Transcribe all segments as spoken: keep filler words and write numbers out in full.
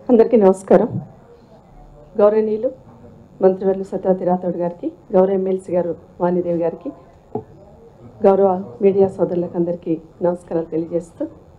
అందరికీ నమస్కారం. గౌరవనీయులు మంత్రివర్యులు సత్యవతి రాథోడ్ గారికి, గౌరవ ఎమ్మెల్సీ గారు వాణిదేవి గారికి, గౌరవ మీడియా సోదరులకు అందరికీ నమస్కారాలు తెలియజేస్తూ,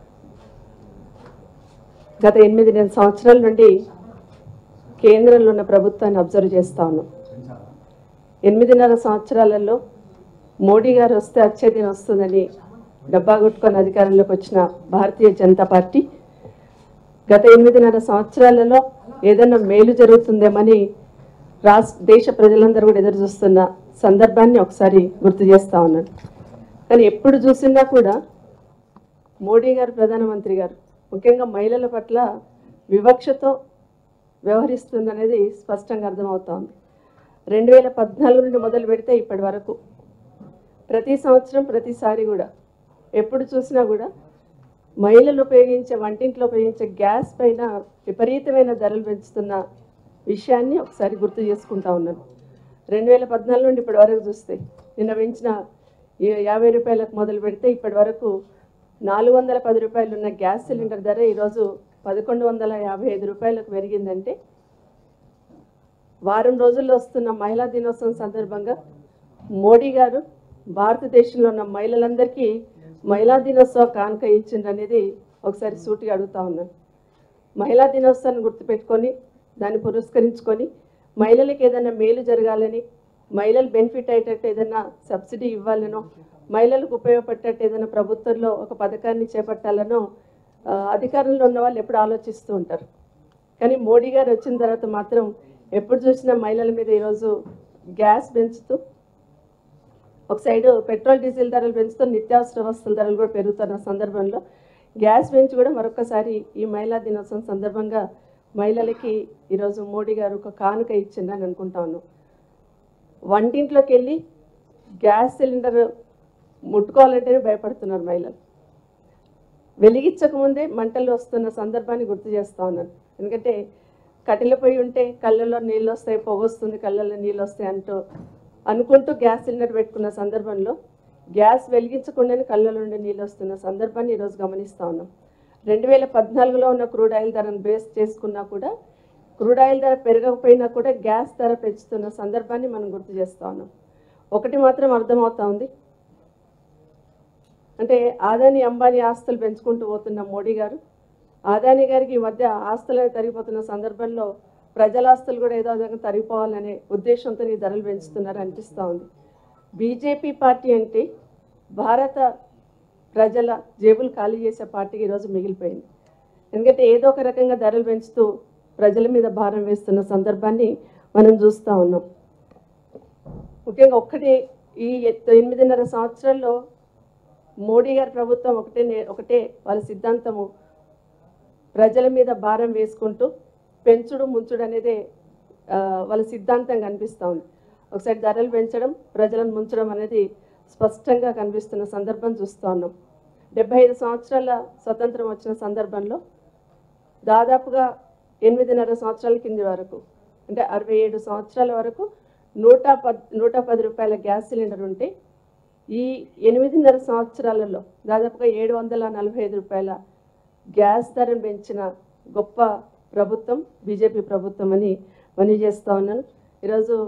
గత ఎనిమిది నెల సంవత్సరాల నుండి కేంద్రంలో ఉన్న ప్రభుత్వాన్ని అబ్జర్వ్ చేస్తూ ఉన్నాం. ఎనిమిదిన్నర సంవత్సరాలలో మోడీ గారు వస్తే అత్యధికం వస్తుందని డబ్బా కొట్టుకొని అధికారంలోకి వచ్చిన భారతీయ జనతా పార్టీ గత ఎనిమిదిన్నర సంవత్సరాలలో ఏదైనా మేలు జరుగుతుందేమని రాష్ట్ర దేశ ప్రజలందరూ కూడా ఎదురు చూస్తున్న సందర్భాన్ని ఒకసారి గుర్తు చేస్తూ ఉన్నాను. కానీ ఎప్పుడు చూసినా కూడా మోడీ గారు, ప్రధానమంత్రి గారు ముఖ్యంగా మహిళల పట్ల వివక్షతో వ్యవహరిస్తుందనేది స్పష్టంగా అర్థమవుతోంది. రెండు వేల పద్నాలుగు నుండి మొదలు పెడితే ఇప్పటి వరకు ప్రతి సంవత్సరం ప్రతిసారి కూడా ఎప్పుడు చూసినా కూడా మహిళలు ఉపయోగించే వంటింట్లో ఉపయోగించే గ్యాస్ పైన విపరీతమైన ధరలు పెంచుతున్న విషయాన్ని ఒకసారి గుర్తు చేసుకుంటా ఉన్నాను. రెండు వేల పద్నాలుగు నుండి ఇప్పటి వరకు చూస్తే నిన్న పెంచిన యాభై రూపాయలకు మొదలు పెడితే ఇప్పటి వరకు నాలుగు వందల పది రూపాయలు ఉన్న గ్యాస్ సిలిండర్ ధర ఈరోజు పదకొండు వందల యాభై ఐదు రూపాయలకు పెరిగిందంటే, వారం రోజుల్లో వస్తున్న మహిళా దినోత్సవం సందర్భంగా మోడీ గారు భారతదేశంలో ఉన్న మహిళలందరికీ మహిళా దినోత్సవ కానుక ఇచ్చిండ్రు అనేది ఒకసారి సూటిగా అడుగుతా ఉన్నాను. మహిళా దినోత్సవాన్ని గుర్తుపెట్టుకొని దాన్ని పురస్కరించుకొని మహిళలకు ఏదైనా మేలు జరగాలని, మహిళలు బెనిఫిట్ అయ్యేటట్టు ఏదైనా సబ్సిడీ ఇవ్వాలనో, మహిళలకు ఉపయోగపడేటట్టు ఏదైనా ప్రభుత్వంలో ఒక పథకాన్ని చేపట్టాలనో అధికారంలో ఉన్న వాళ్ళు ఎప్పుడు ఆలోచిస్తూ ఉంటారు. కానీ మోడీ గారు వచ్చిన తర్వాత మాత్రం ఎప్పుడు చూసినా మహిళల మీద ఈరోజు గ్యాస్ పెంచుతూ, ఒక సైడు పెట్రోల్ డీజిల్ ధరలు పెంచుతూ నిత్యావసర వస్తువుల ధరలు కూడా పెరుగుతున్న సందర్భంలో గ్యాస్ పెంచి కూడా మరొకసారి ఈ మహిళా దినోత్సవం సందర్భంగా మహిళలకి ఈరోజు మోడీ గారు ఒక కానుక ఇచ్చిందని అనుకుంటా ఉన్నాం. వంటింట్లోకి వెళ్ళి గ్యాస్ సిలిండర్ ముట్టుకోవాలంటేనే భయపడుతున్నారు మహిళలు. వెలిగించకముందే మంటలు వస్తున్న సందర్భాన్ని గుర్తు చేస్తూ ఉన్నాను. ఎందుకంటే కట్టెల పొయ్యి ఉంటే కళ్ళల్లో నీళ్ళు వస్తాయి, పొగ వస్తుంది, కళ్ళల్లో నీళ్ళు వస్తాయి అంటూ అనుకుంటూ గ్యాస్ సిలిండర్ పెట్టుకున్న సందర్భంలో గ్యాస్ వెలిగించకుండానే కళ్ళ నుండి నీళ్ళు వస్తున్న సందర్భాన్ని ఈరోజు గమనిస్తూ ఉన్నాం. రెండు వేల పద్నాలుగులో ఉన్న క్రూడ్ ఆయిల్ ధరను బేస్ చేసుకున్నా కూడా, క్రూడ్ ఆయిల్ ధర పెరగకపోయినా కూడా గ్యాస్ ధర పెంచుతున్న సందర్భాన్ని మనం గుర్తు చేస్తూ ఉన్నాం. ఒకటి మాత్రం అర్థమవుతా ఉంది, అంటే ఆదాని అంబానీ ఆస్తులు పెంచుకుంటూ పోతున్న మోడీ గారు, ఆదాని గారికి ఈ మధ్య ఆస్తులు తరిగిపోతున్న సందర్భంలో ప్రజల ఆస్తులు కూడా ఏదో విధంగా తరిగిపోవాలనే ఉద్దేశంతో ఈ ధరలు పెంచుతున్నారు అనిపిస్తూ ఉంది. బీజేపీ పార్టీ అంటే భారత ప్రజల జేబులు ఖాళీ చేసే పార్టీకి ఈరోజు మిగిలిపోయింది. ఎందుకంటే ఏదో ఒక రకంగా ధరలు పెంచుతూ ప్రజల మీద భారం వేస్తున్న సందర్భాన్ని మనం చూస్తూ ఉన్నాం. ముఖ్యంగా ఒక్కటి ఈ ఎనిమిదిన్నర సంవత్సరాల్లో మోడీ గారి ప్రభుత్వం ఒకటే ఒకటే వాళ్ళ సిద్ధాంతము, ప్రజల మీద భారం వేసుకుంటూ పెంచుడు ముంచుడు అనేదే వాళ్ళ సిద్ధాంతం కనిపిస్తూ ఉంది. ఒకసారి ధరలు పెంచడం, ప్రజలను ముంచడం అనేది స్పష్టంగా కనిపిస్తున్న సందర్భం చూస్తూ ఉన్నాం. డెబ్బై ఐదు సంవత్సరాల స్వతంత్రం వచ్చిన సందర్భంలో దాదాపుగా ఎనిమిదిన్నర సంవత్సరాల కింది వరకు, అంటే అరవై ఏడు సంవత్సరాల వరకు నూట పద్ నూట పది రూపాయల గ్యాస్ సిలిండర్ ఉంటే, ఈ ఎనిమిదిన్నర సంవత్సరాలలో దాదాపుగా ఏడు వందల నలభై ఐదు రూపాయల గ్యాస్ ధరను పెంచిన గొప్ప ప్రభుత్వం బీజేపీ ప్రభుత్వం అని మనవి చేస్తూ ఉన్నాను. ఈరోజు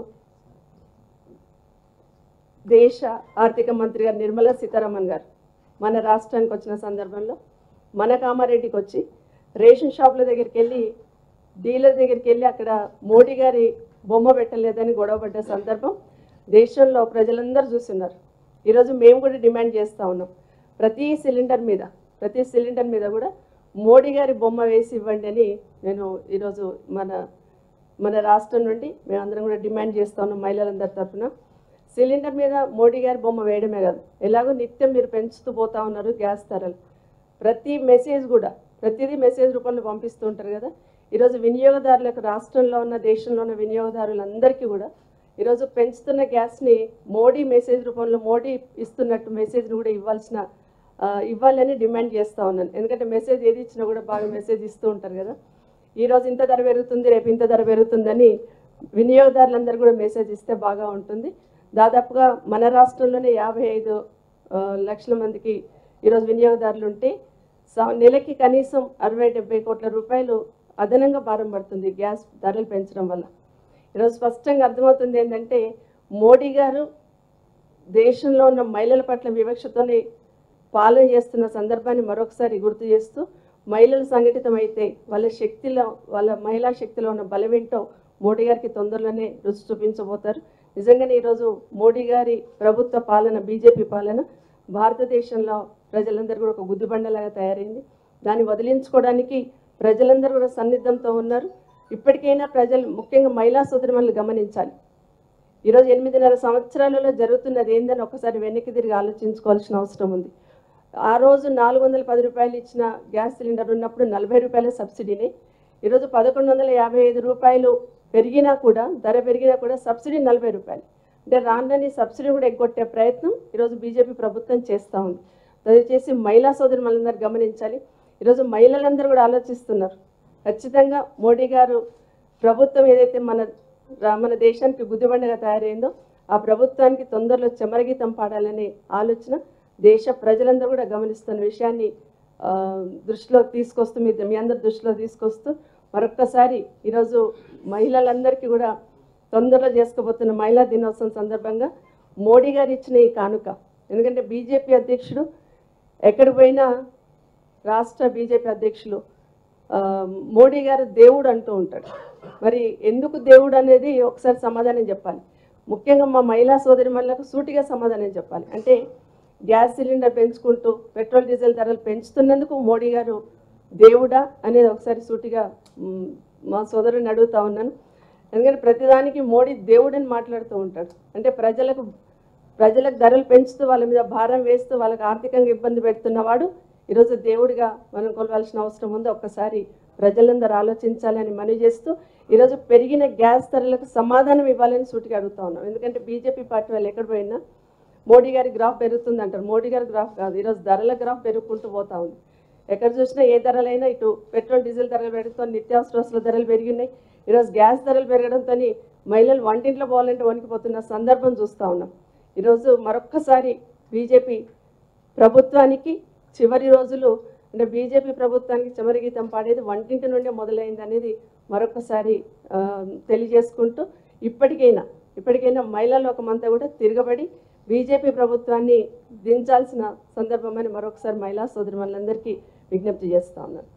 దేశ ఆర్థిక మంత్రి గారు నిర్మలా సీతారామన్ గారు మన రాష్ట్రానికి వచ్చిన సందర్భంలో మన కామారెడ్డికి వచ్చి రేషన్ షాపుల దగ్గరికి వెళ్ళి, డీలర్ దగ్గరికి వెళ్ళి అక్కడ మోడీ గారి బొమ్మ పెట్టలేదని గొడవపడ్డ సందర్భం దేశంలో ప్రజలందరూ చూస్తున్నారు. ఈరోజు మేము కూడా డిమాండ్ చేస్తూ ఉన్నాం, ప్రతి సిలిండర్ మీద ప్రతి సిలిండర్ మీద కూడా మోడీ గారి బొమ్మ వేసి ఇవ్వండి అని నేను ఈరోజు మన మన రాష్ట్రం నుండి మేమందరం కూడా డిమాండ్ చేస్తూ ఉన్నాం. మహిళలందరి తరఫున సిలిండర్ మీద మోడీ గారి బొమ్మ వేయడమే కాదు, ఎలాగో నిత్యం మీరు పెంచుతూ పోతూ ఉన్నారు గ్యాస్ ధరలు, ప్రతి మెసేజ్ కూడా ప్రతిదీ మెసేజ్ రూపంలో పంపిస్తూ ఉంటారు కదా. ఈరోజు వినియోగదారులకు, రాష్ట్రంలో ఉన్న దేశంలో ఉన్న వినియోగదారులందరికీ కూడా ఈరోజు పెంచుతున్న గ్యాస్ని మోడీ మెసేజ్ రూపంలో, మోడీ ఇస్తున్నట్టు మెసేజ్ని కూడా ఇవ్వాల్సిన ఇవ్వాలని డిమాండ్ చేస్తూ ఉన్నాను. ఎందుకంటే మెసేజ్ ఏది ఇచ్చినా కూడా బాగా మెసేజ్ ఇస్తూ ఉంటారు కదా. ఈరోజు ఇంత ధర పెరుగుతుంది, రేపు ఇంత ధర పెరుగుతుందని వినియోగదారులందరూ కూడా మెసేజ్ ఇస్తే బాగా ఉంటుంది. దాదాపుగా మన రాష్ట్రంలోనే యాభై ఐదు లక్షల మందికి ఈరోజు వినియోగదారులు ఉంటే నెలకి కనీసం అరవై డెబ్బై కోట్ల రూపాయలు అదనంగా భారం పడుతుంది గ్యాస్ ధరలు పెంచడం వల్ల. ఈరోజు స్పష్టంగా అర్థమవుతుంది ఏంటంటే మోడీ గారు దేశంలో ఉన్న మహిళల పట్ల వివక్షతోనే పాలన చేస్తున్న సందర్భాన్ని మరొకసారి గుర్తు చేస్తూ, మహిళలు సంఘటితమైతే వాళ్ళ శక్తిలో వాళ్ళ మహిళా శక్తిలో ఉన్న బలమేంటో మోడీ గారికి తొందరలోనే రుచి చూపించబోతారు. నిజంగానే ఈరోజు మోడీ గారి ప్రభుత్వ పాలన, బీజేపీ పాలన భారతదేశంలో ప్రజలందరూ కూడా ఒక గుద్దుబండలాగా తయారైంది. దాన్ని వదిలించుకోవడానికి ప్రజలందరూ కూడా సన్నిద్ధంతో ఉన్నారు. ఇప్పటికైనా ప్రజలు, ముఖ్యంగా మహిళా సోదరులను గమనించాలి. ఈరోజు ఎనిమిదిన్నర సంవత్సరాలలో జరుగుతున్నది ఏందని ఒకసారి వెనక్కి తిరిగి ఆలోచించుకోవాల్సిన అవసరం ఉంది. ఆ రోజు నాలుగు వందల పది రూపాయలు ఇచ్చిన గ్యాస్ సిలిండర్ ఉన్నప్పుడు నలభై రూపాయల సబ్సిడీని, ఈరోజు పదకొండు వందల యాభై ఐదు రూపాయలు పెరిగినా కూడా, ధర పెరిగినా కూడా సబ్సిడీ నలభై రూపాయలు. అంటే రానని సబ్సిడీ కూడా ఎగ్గొట్టే ప్రయత్నం ఈరోజు బీజేపీ ప్రభుత్వం చేస్తూ ఉంది. దయచేసి మహిళా సోదరు మనందరూ గమనించాలి. ఈరోజు మహిళలందరూ కూడా ఆలోచిస్తున్నారు. ఖచ్చితంగా మోడీ గారు ప్రభుత్వం ఏదైతే మన మన దేశానికి గుద్దుబండగా తయారైందో ఆ ప్రభుత్వానికి తొందరలో చెమరగీతం పాడాలనే ఆలోచన దేశ ప్రజలందరూ కూడా గమనిస్తున్న విషయాన్ని దృష్టిలో తీసుకొస్తూ, మీ మీ అందరి దృష్టిలో తీసుకొస్తూ మరొక్కసారి ఈరోజు మహిళలందరికీ కూడా తొందరలో చేసుకోబోతున్న మహిళా దినోత్సవం సందర్భంగా మోడీ గారు ఇచ్చిన ఈ కానుక. ఎందుకంటే బీజేపీ అధ్యక్షుడు ఎక్కడికి పోయినా, రాష్ట్ర బీజేపీ అధ్యక్షులు మోడీ గారు దేవుడు అంటూ ఉంటాడు. మరి ఎందుకు దేవుడు అనేది ఒకసారి సమాధానం చెప్పాలి. ముఖ్యంగా మా మహిళా సోదరిమణులకు సూటిగా సమాధానం చెప్పాలి. అంటే గ్యాస్ సిలిండర్ పెంచుకుంటూ పెట్రోల్ డీజిల్ ధరలు పెంచుతున్నందుకు మోడీ గారు దేవుడా అనేది ఒకసారి సూటిగా మా సోదరుని అడుగుతా ఉన్నాను. ఎందుకంటే ప్రతిదానికి మోడీ దేవుడని మాట్లాడుతూ ఉంటాడు. అంటే ప్రజలకు ప్రజలకు ధరలు పెంచుతూ వాళ్ళ మీద భారం వేస్తూ వాళ్ళకి ఆర్థికంగా ఇబ్బంది పెడుతున్నవాడు ఈరోజు దేవుడిగా మనం కొలవాల్సిన అవసరం ఉంది. ఒక్కసారి ప్రజలందరూ ఆలోచించాలని మనవి చేస్తూ, ఈరోజు పెరిగిన గ్యాస్ ధరలకు సమాధానం ఇవ్వాలని సూటిగా అడుగుతా ఉన్నాం. ఎందుకంటే బీజేపీ పార్టీ వాళ్ళు ఎక్కడ పోయినా మోడీ గారి గ్రాఫ్ పెరుగుతుంది అంటారు. మోడీ గారి గ్రాఫ్ కాదు, ఈరోజు ధరల గ్రాఫ్ పెరుగుకుంటూ పోతా ఉంది. ఎక్కడ చూసినా ఏ ధరలైనా, ఇటు పెట్రోల్ డీజిల్ ధరలు పెరుగుతూ నిత్యావసర వస్తువుల ధరలు పెరిగినాయి. ఈరోజు గ్యాస్ ధరలు పెరగడంతో మహిళలు వంటింట్లో పోవాలంటే వణికిపోతున్న సందర్భం చూస్తూ ఉన్నాం. ఈరోజు మరొక్కసారి బీజేపీ ప్రభుత్వానికి చివరి రోజులు, అంటే బీజేపీ ప్రభుత్వానికి చివరి గీతం పాడేది వంటింటి నుండే మొదలైంది అనేది మరొకసారి తెలియజేసుకుంటూ, ఇప్పటికైనా ఇప్పటికైనా మహిళా లోకమంతా కూడా తిరగబడి బీజేపీ ప్రభుత్వాన్ని దించాల్సిన సందర్భం అని మరొకసారి మహిళా సోదరులందరికీ విజ్ఞప్తి చేస్తా ఉన్నాను.